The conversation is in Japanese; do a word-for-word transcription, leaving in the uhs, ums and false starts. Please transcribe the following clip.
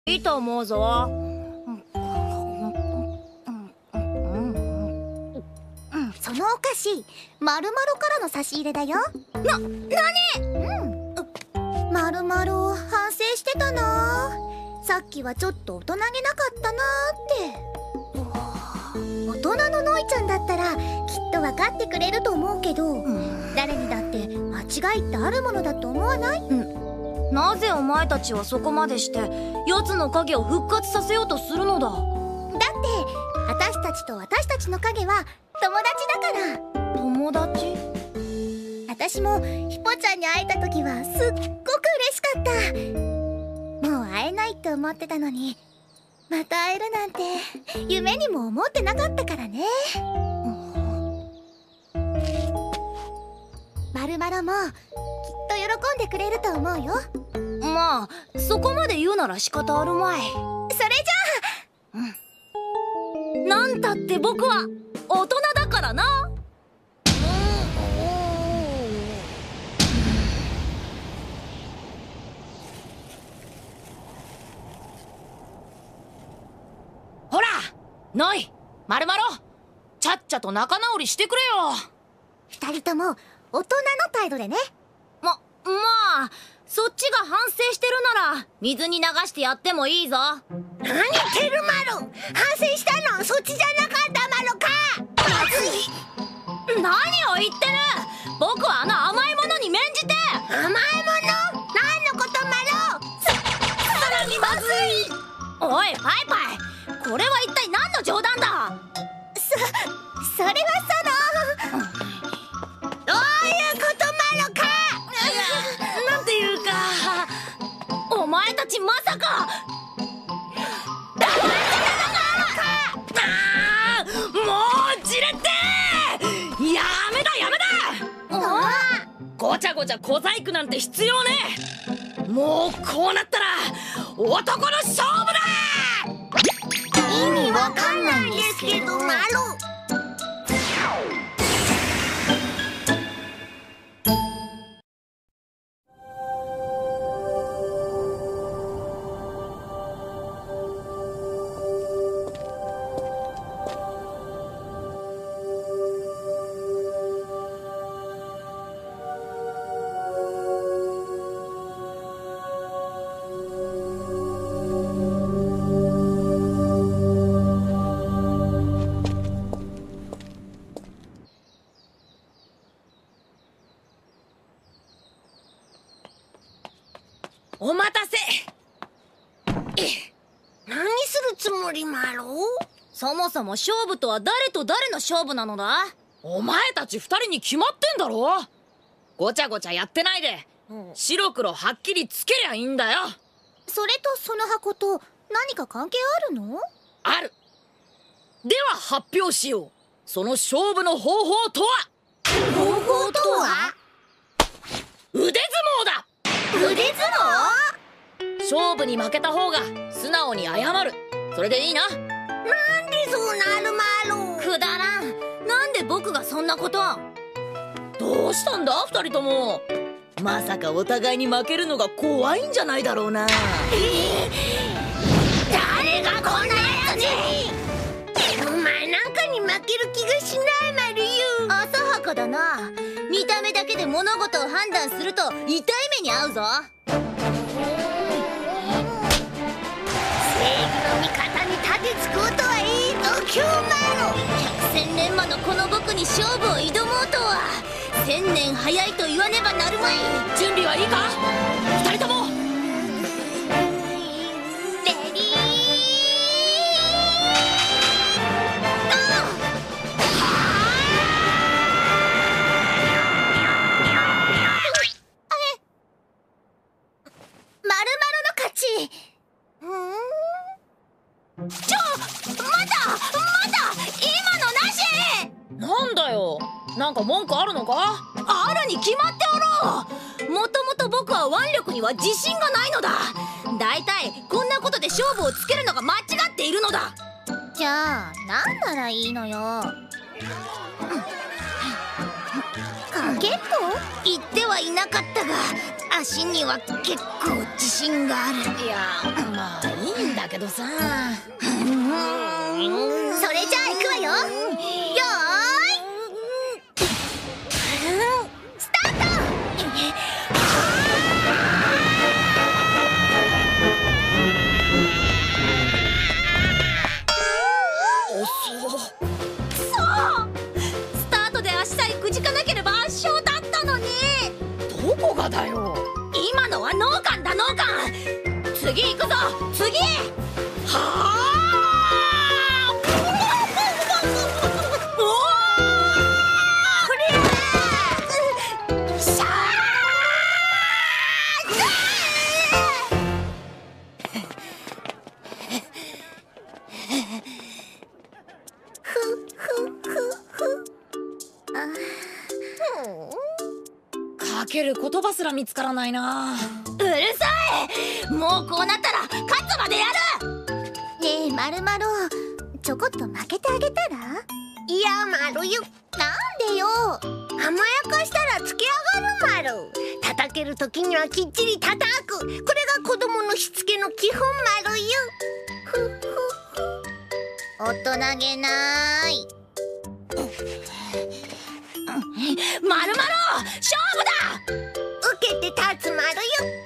いいと思うぞ。 そのお菓子、まるまるからの差し入れだよ。 な、なに？ うん。まるまる反省してたな。さっきはちょっと大人げなかったなーって。大人ののいちゃんだったらきっと分かってくれると思うけど、うん、誰にだって間違いってあるものだと思わない？うん。 なぜお前たちはそこまでして奴の影を復活させようとするのだ？ だって私たちと私たちの影は友達だから。 友達？ 私もヒポちゃんに会えた時はすっごく嬉しかった。もう会えないって思ってたのにまた会えるなんて夢にも思ってなかったからね。まるまるもきっと喜んでくれると思うよ。 まあそこまで言うなら仕方あるまい。 それじゃあ、 うん、なんたって僕は大人だからな。ほら、ノイ、まるまる、ちゃっちゃと仲直りしてくれよ。 二人とも大人の態度でね。 ま、まあそっちが反省してるなら水に流してやってもいいぞ。 何言ってるマロ。反省したのはそっちじゃなかったマロか。まずい。 何を言ってる。僕はあの甘いものに免じて。 甘いもの？何のことマロ。さ、さらにまずい。 おいパイパイ、これは一体何の冗談だ。 そ、それはその、うん、どういうことマロか。 なんていうか、お前たちまさか。 黙ってたあー、もうじれってやめだやめだ。ごちゃごちゃ小細工なんて必要ねえ。もうこうなったら男の勝負だ。 意味わかんないですけどマロ。 お待たせ。 何するつもりマロ？ そもそも勝負とは誰と誰の勝負なのだ？お前たち二人に決まってんだろ。ごちゃごちゃやってないで、うん、白黒はっきりつけりゃいいんだよ。 それとその箱と何か関係あるの？ ある。では発表しよう。その勝負の方法とは？ 方法とは？ 腕相撲だ。 腕相撲？ 勝負に負けた方が素直に謝る。それでいいな。 なんでそうなるマロ。 くだらん。なんで僕がそんなこと。どうしたんだ二人とも。まさかお互いに負けるのが怖いんじゃないだろうな。 えー、誰がこんなやつに。お前なんかに負ける気がしないマルユ。 浅はかだな。見た目だけで物事を判断すると痛い目に遭うぞ。 正義の味方に立てつくことはいいぞ今日マロ。 百戦錬磨のこの僕に勝負を挑もうとは千年早いと言わねばなるまい。準備はいいか二人とも。 レディーちょ、まだまだ今のなし。なんだよ、なんか文句あるのか？あるに決まっておろう。もともと僕は腕力には自信がないのだ。だいたいこんなことで勝負をつけるのが間違っているのだ。 じゃあなんならいいのよ。かけっこ？ 言ってはいなかったが足には結構自信がある。いや、まあいいけどさ。 それじゃあ行くわよ。よーいスタート。 スタートで足さえくじかなければ圧勝だったのに。どこがだよ。今のは脳幹だ脳幹。次行くぞ次。はあおーこれしゃかける言葉すら見つからないな。うるさい。もうこうなったら勝つまでやる。 ねえまるまる、ちょこっと負けてあげたら。いやまるよ、なんでよ。甘やかしたらつけ上がるまる。叩ける時にはきっちり叩く。これが子供のしつけの基本まるよ。ふふふ、大人げない。 まるまる勝負だ。 受けて立つまるよ。